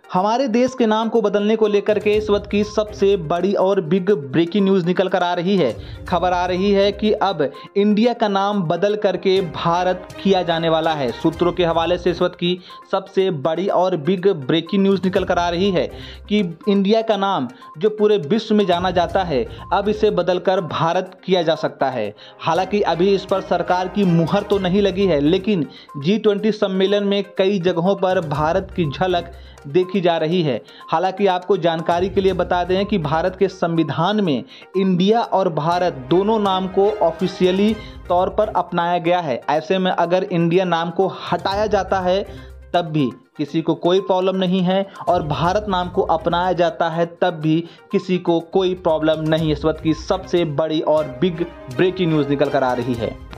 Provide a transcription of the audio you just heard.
हमारे देश के नाम को बदलने को लेकर के इस वक्त की सबसे बड़ी और बिग ब्रेकिंग न्यूज़ निकल कर आ रही है। खबर आ रही है कि अब इंडिया का नाम बदल करके भारत किया जाने वाला है। सूत्रों के हवाले से इस वक्त की सबसे बड़ी और बिग ब्रेकिंग न्यूज़ निकल कर आ रही है कि इंडिया का नाम जो पूरे विश्व में जाना जाता है, अब इसे बदलकर भारत किया जा सकता है। हालांकि अभी इस पर सरकार की मुहर तो नहीं लगी है, लेकिन G20 सम्मेलन में कई जगहों पर भारत की झलक देखी जा रही है। हालांकि आपको जानकारी के लिए बता दें कि भारत के संविधान में इंडिया और भारत दोनों नाम को ऑफिशियली तौर पर अपनाया गया है। ऐसे में अगर इंडिया नाम को हटाया जाता है तब भी किसी को कोई प्रॉब्लम नहीं है, और भारत नाम को अपनाया जाता है तब भी किसी को कोई प्रॉब्लम नहीं। इस वक्त की सबसे बड़ी और बिग ब्रेकिंग न्यूज़ निकल कर आ रही है।